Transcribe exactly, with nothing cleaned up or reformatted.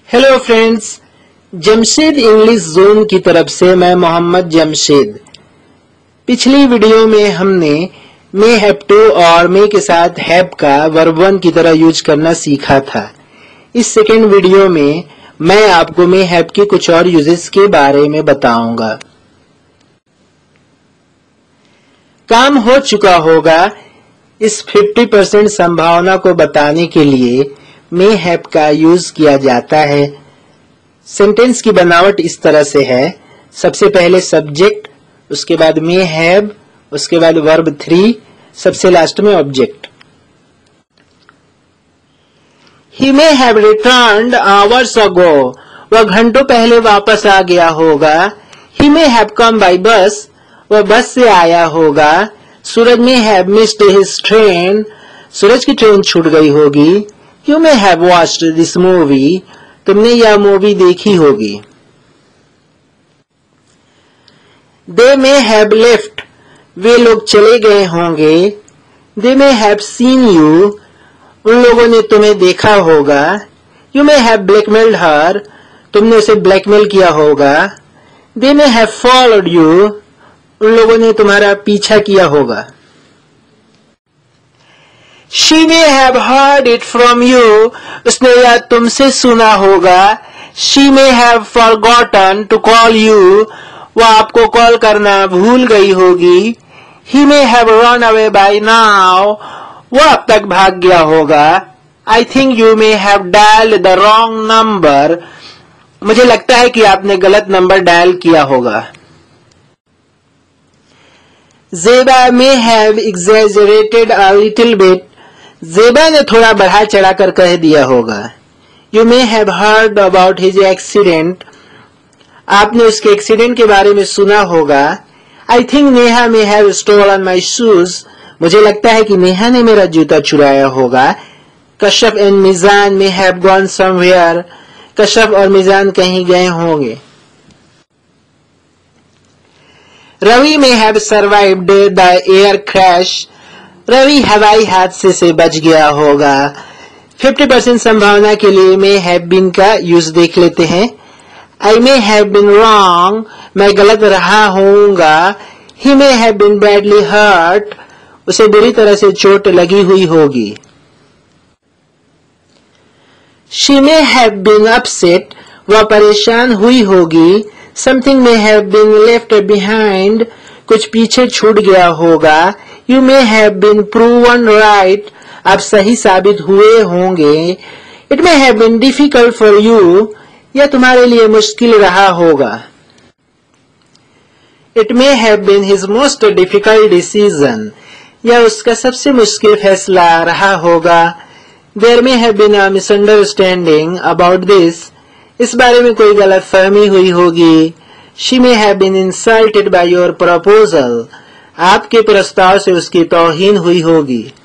Hello friends, Jamshed English zone की तरफ से मैं मोहम्मद जमशेद। पिछली वीडियो में हमने मे हैव टू और मे के साथ हैव का वर्ब वन की तरह यूज करना सीखा था। इस सेकेंड वीडियो में मैं आपको मे हैव की कुछ और यूजेस के बारे में बताऊंगा। काम हो चुका होगा इस पचास परसेंट संभावना को बताने के लिए मे हैव का यूज किया जाता है। सेंटेंस की बनावट इस तरह से है, सबसे पहले सब्जेक्ट, उसके बाद मे हैव, उसके बाद वर्ब थ्री, सबसे लास्ट में object. He may have returned hours ago, वह घंटों पहले वापस आ गया होगा। ही मे हैव कम बाय बस, वह बस से आया होगा। Suraj may have missed his train, Suraj की ट्रेन छूट गई होगी। You may have watched this movie, तुमने यह मूवी देखी होगी। They may have left, वे लोग चले गए होंगे। They may have seen you, उन लोगों ने तुम्हें देखा होगा। You may have blackmailed her, तुमने उसे ब्लैकमेल किया होगा। They may have followed you, उन लोगों ने तुम्हारा पीछा किया होगा। She may have heard it from you, उसने यह तुमसे सुना होगा। She may have forgotten to call you, वह आपको कॉल करना भूल गई होगी। He may have run away by now, वह अब तक भाग गया होगा। I think you may have dialed the wrong number, मुझे लगता है कि आपने गलत नंबर डायल किया होगा। Zeba may have exaggerated a little bit, Zeba ने थोड़ा बढ़ा चढ़ा कर कह दिया होगा। You may have heard about his accident, आपने उसके एक्सीडेंट के बारे में सुना होगा। I think Neha may have stolen my shoes, मुझे लगता है कि नेहा ने मेरा जूता चुराया होगा। Kashyap and Mizan may have gone somewhere, Kashyap और मिजान कहीं गए होंगे। Ravi may have survived the air crash, Ravi हवाई हादसे से बच गया होगा। पचास परसेंट संभावना के लिए मे हैव बीन का यूज देख लेते हैं। I may have been wrong, मैं गलत रहा होऊंगा। He may have been badly hurt, उसे बुरी तरह से चोट लगी हुई होगी। She may have been upset, वह परेशान हुई होगी। Something may have been left behind, कुछ पीछे छूट गया होगा। You may have been proven right, आप सही साबित हुए होंगे। It may have been difficult for you, यह तुम्हारे लिए मुश्किल रहा होगा। It may have been his most difficult decision, यह उसका सबसे मुश्किल फैसला रहा होगा। There may have been a misunderstanding about this, इस बारे में कोई गलतफहमी हुई होगी। She may have been insulted by your proposal, आपके प्रस्ताव से उसकी तौहीन हुई होगी।